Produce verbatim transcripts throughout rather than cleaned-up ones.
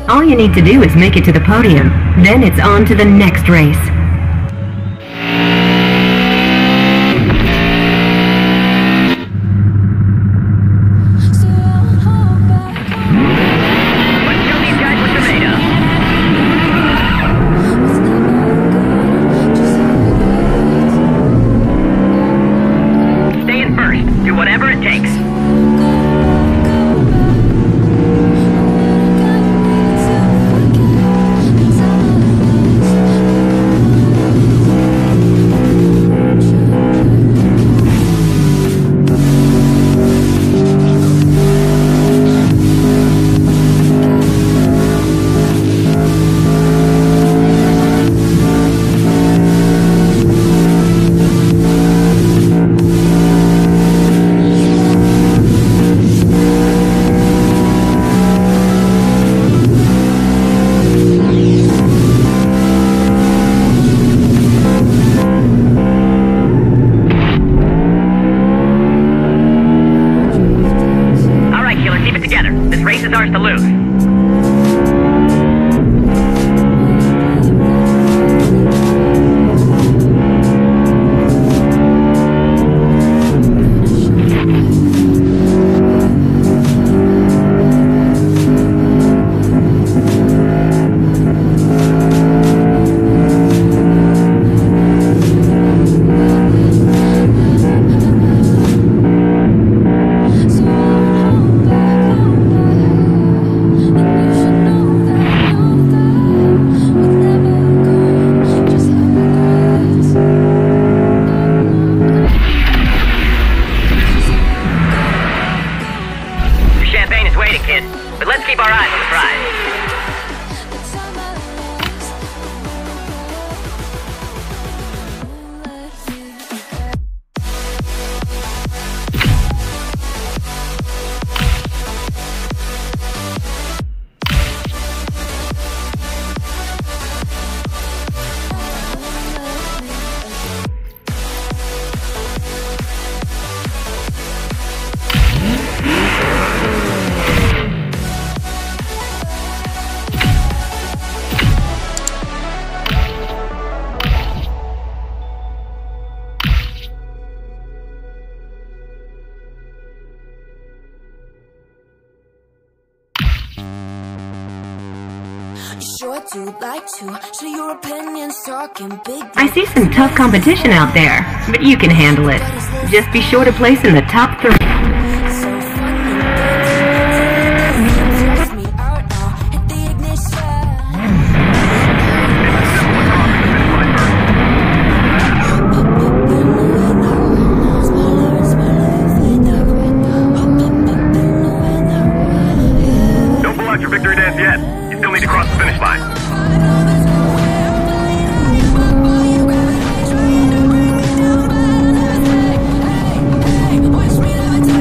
All you need to do is make it to the podium. Then it's on to the next race. I see some tough competition out there, but you can handle it. Just be sure to place in the top three. Don't pull out your victory dance yet. You still need to cross the finish line. What's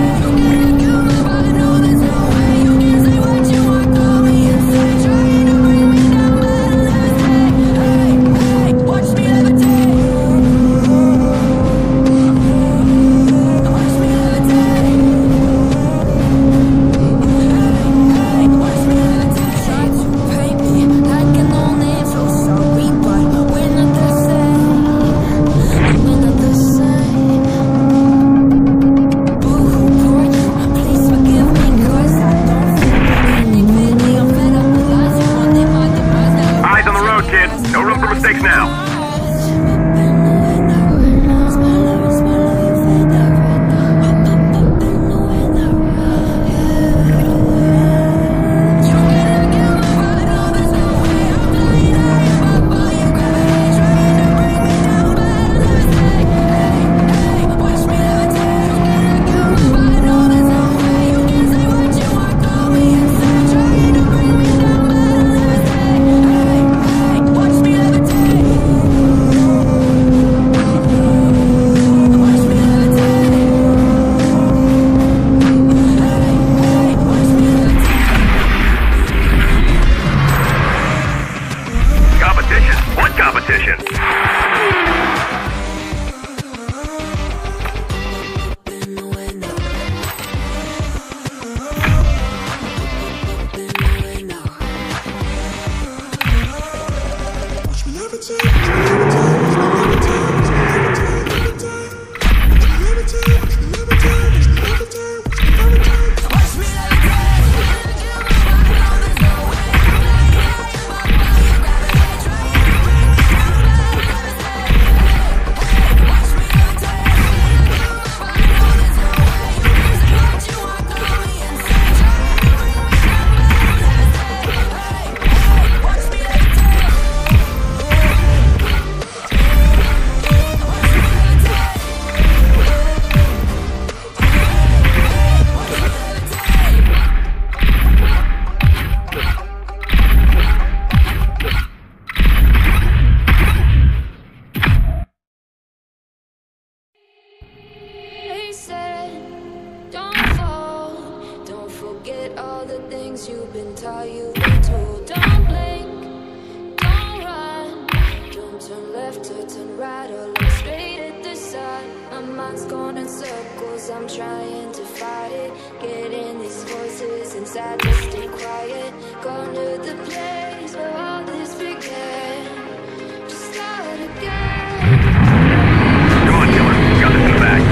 things you've been taught, you've been told. Don't blink, don't run, don't turn left or turn right or look straight at the sun. My mind's going in circles, I'm trying to fight it. Getting these voices inside to stay quiet. Gone to the place where all this began. Just start again. Come on, killer. Got this in the bag.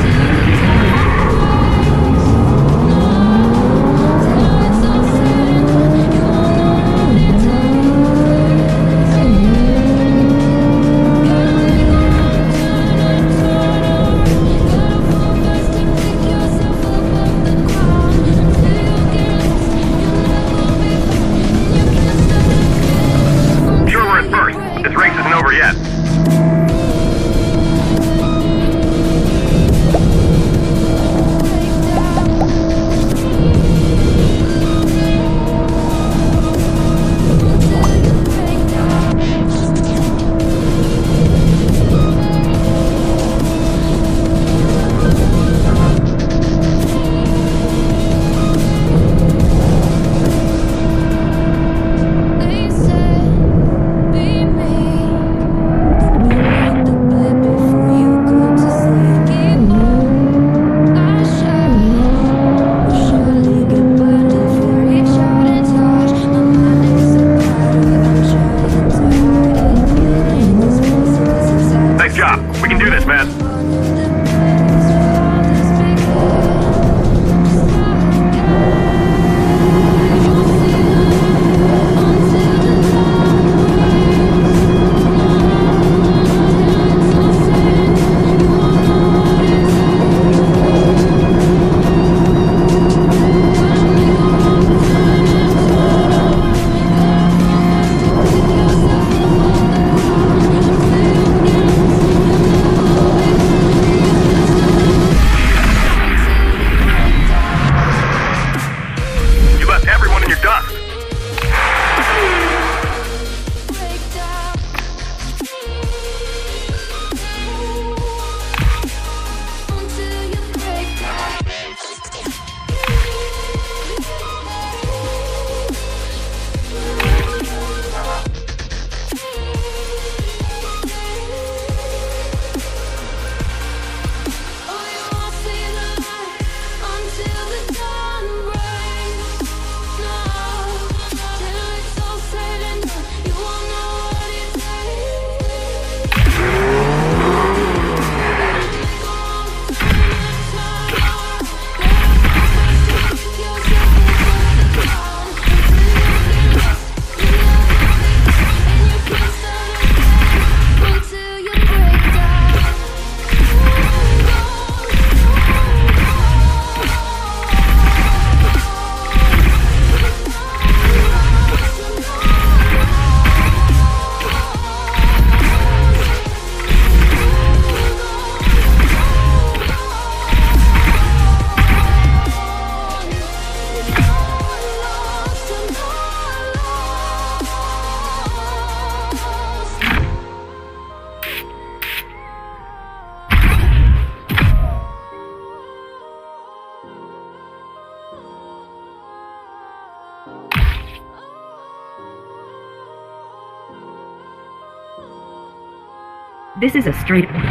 This is a straight... Got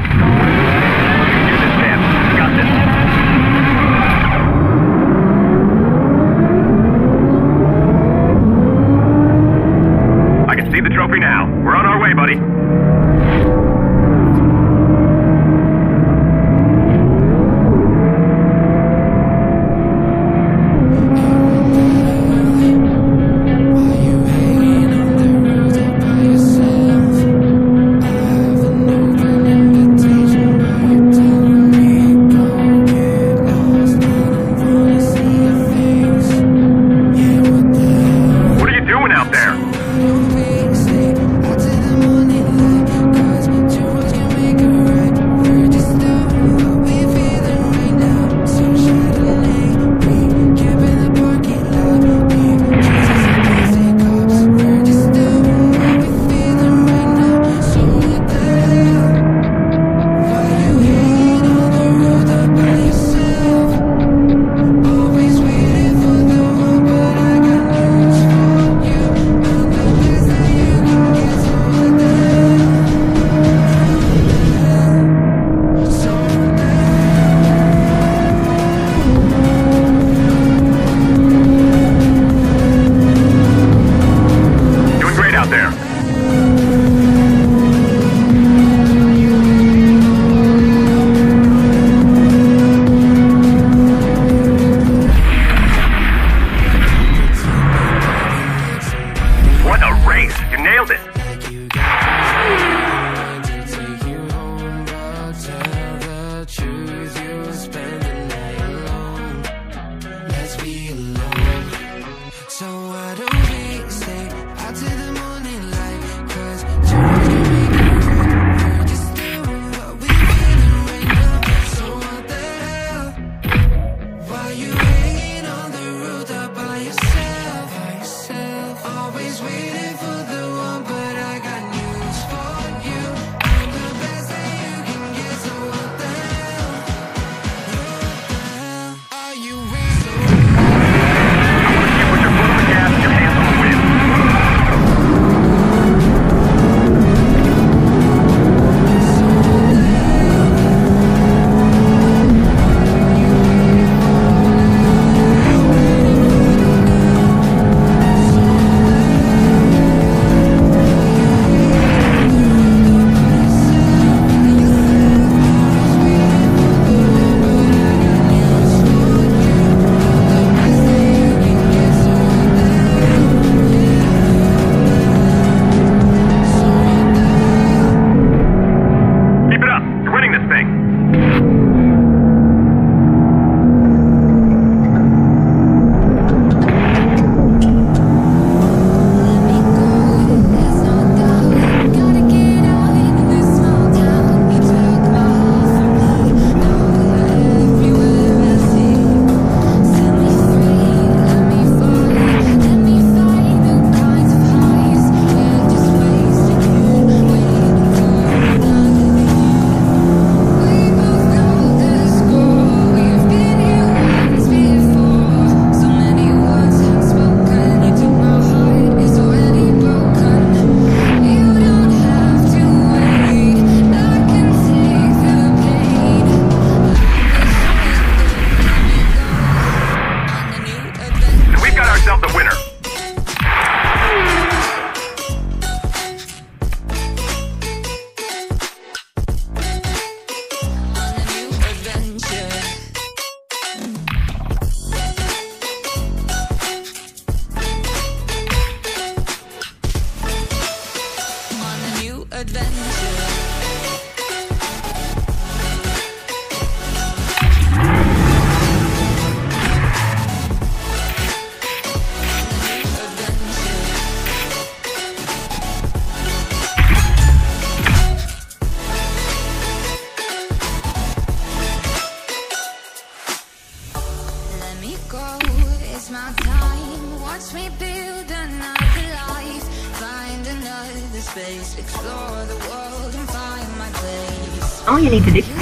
this. I can see the trophy now. We're on our way, buddy. Invitation to spend the night alone. Let's be alone. So why don't we stay out to the morning light? Cause tonight can make it right. We're just doing what we feeling right now. So what the hell? Why you hanging on the rooftop by yourself? By yourself. Always waiting for the one, but I got news for you. I'm the best that you can get. So what the hell? What the hell? Are you ready? You put your foot on the gas and your hands on the wheel. Keep it up. You're winning this thing. We've got ourselves a winner. On a new adventure. On a new adventure. Let me go, it's my time. Watch me build another life. Find another space, explore the world and find my place. All you need to do